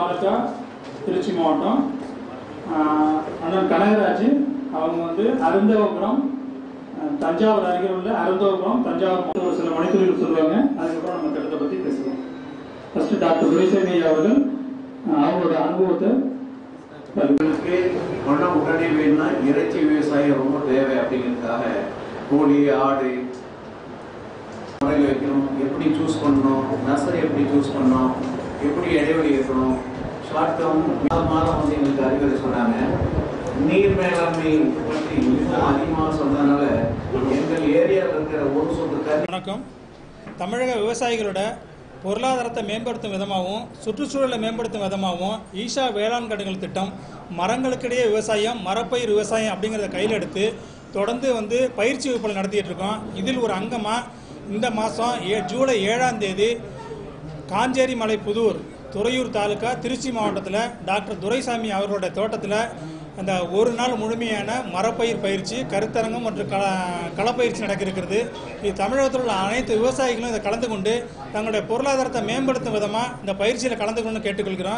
தாலுகா திருச்சி மாவட்டம். அண்ணன் கனகராஜ் அவங்க வந்து அருந்தவபுரம் தஞ்சாவூர் அருகில் உள்ள அருந்தவபுரம் தஞ்சாவூர் ஒரு சில மணித்துறைகள் சொல்லுவாங்க. அதுக்கப்புறம் நம்ம திட்டத்தை பற்றி பேசுவோம். ஃபர்ஸ்ட் டாக்டர் துரைசாமி அவர்கள் அவங்களோட அனுபவத்தை பணம் உடனே வேணும்னா இறைச்சி விவசாயம் ரொம்ப தேவை அப்படிங்கிறதுக்காக கோழி ஆடு முறையில் வைக்கணும், எப்படி சூஸ் பண்ணணும், நர்சரி எப்படி சூஸ் பண்ணணும், எப்படி இடைவெளி இருக்கணும், ஷார்ட் டேர்ம் மாதம் வந்து எங்களுக்கு அறிவுரை சொன்னாங்க. நீர் மேலாண்மை பற்றி இன்னும் அதிகமாக சொன்னதுனால எங்கள் ஏரியாவில் இருக்கிற ஒரு சொத்து. வணக்கம். தமிழக விவசாயிகளோட பொருளாதாரத்தை மேம்படுத்தும் விதமாகவும் சுற்றுச்சூழலை மேம்படுத்தும் விதமாகவும் ஈஷா வேளாண் காடுகள் திட்டம் மரங்களுக்கிடையே விவசாயம் மரப்பயிர் விவசாயம் அப்படிங்கிறத கையில் எடுத்து தொடர்ந்து வந்து பயிற்சி வகுப்புகள் நடத்திட்டு இருக்கோம். இதில் ஒரு அங்கமாக இந்த மாதம் ஜூலை 7ஆம் தேதி காஞ்சேரி மலை புதூர் துறையூர் தாலுகா திருச்சி மாவட்டத்தில் டாக்டர் துரைசாமி அவர்களுடைய தோட்டத்தில் அந்த ஒரு நாள் முழுமையான மரப்பயிர் பயிற்சி கருத்தரங்கம் மற்றும் களப்பயிற்சி நடக்க இருக்கிறது. இது தமிழகத்தில் உள்ள அனைத்து விவசாயிகளும் இதை கலந்து கொண்டு தங்களுடைய பொருளாதாரத்தை மேம்படுத்தும் விதமாக இந்த பயிற்சியில் கலந்து கொண்டு கேட்டுக்கொள்கிறோம்.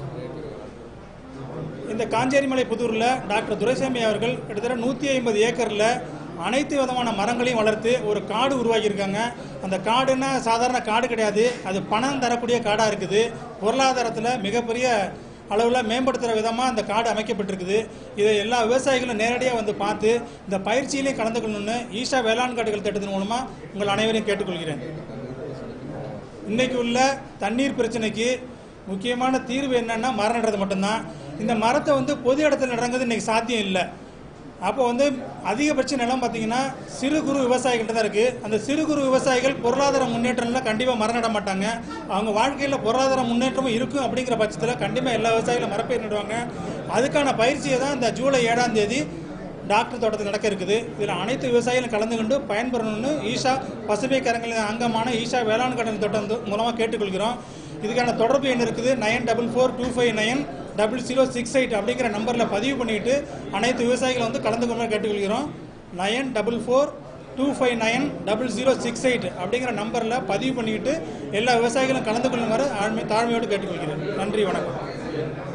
இந்த காஞ்சேரிமலை புதூரில் டாக்டர் துரைசாமி அவர்கள் கிட்டத்தட்ட 150 ஏக்கரில் அனைத்து விதமான மரங்களையும் வளர்த்து ஒரு காடு உருவாக்கியிருக்காங்க. அந்த காடுன்னா சாதாரண காடு கிடையாது, அது பணம் தரக்கூடிய காடாக இருக்குது. பொருளாதாரத்தில் மிகப்பெரிய அளவில் மேம்படுத்துகிற விதமாக அந்த காடு அமைக்கப்பட்டிருக்குது. இதை எல்லா விவசாயிகளும் நேரடியாக வந்து பார்த்து இந்த பயிற்சியிலையும் கலந்து கொள்ளணும்னு ஈஷா வேளாண் காடுகள் திட்டத்தின் மூலமாக உங்கள் அனைவரையும் கேட்டுக்கொள்கிறேன். இன்றைக்கு உள்ள தண்ணீர் பிரச்சனைக்கு முக்கியமான தீர்வு என்னன்னா மரம் நடுறது மட்டும்தான். இந்த மரத்தை வந்து பொது இடத்துல நடங்கிறது இன்றைக்கி சாத்தியம் இல்லை. அப்போ வந்து அதிகபட்ச நிலம் பார்த்தீங்கன்னா சிறு குறு விவசாயிகள்கிட்ட தான் இருக்குது. அந்த சிறு குறு விவசாயிகள் பொருளாதார முன்னேற்றம்லாம் கண்டிப்பாக மரம் நட மாட்டாங்க. அவங்க வாழ்க்கையில் பொருளாதார முன்னேற்றமும் இருக்கும். அப்படிங்கிற பட்சத்தில் கண்டிப்பாக எல்லா விவசாயிகளும் மரப்பயிர் நடுவாங்க. அதுக்கான பயிற்சியை தான் இந்த ஜூலை 7ஆம் தேதி டாக்டர் தோட்டத்தில் நடக்க இருக்குது. இதில் அனைத்து விவசாயிகளும் கலந்து கொண்டு பயன்பெறணும்னு ஈஷா பசுமை கரங்களின் அங்கமான ஈஷா வேளாண் காடுகள் திட்டம் மூலமாக கேட்டுக்கொள்கிறோம். இதுக்கான தொடர்பு எண் இருக்குது 9442590068 அப்படிங்கிற நம்பரில் பதிவு பண்ணிட்டு அனைத்து விவசாயிகளை வந்து கலந்து கொண்டு கேட்டுக்கொள்கிறோம். 9442590068 அப்படிங்கிற நம்பரில் பதிவு பண்ணிட்டு எல்லா விவசாயிகளும் கலந்து கொள்ளுமாறு தாழ்மையோடு கேட்டுக்கொள்கிறேன். நன்றி, வணக்கம்.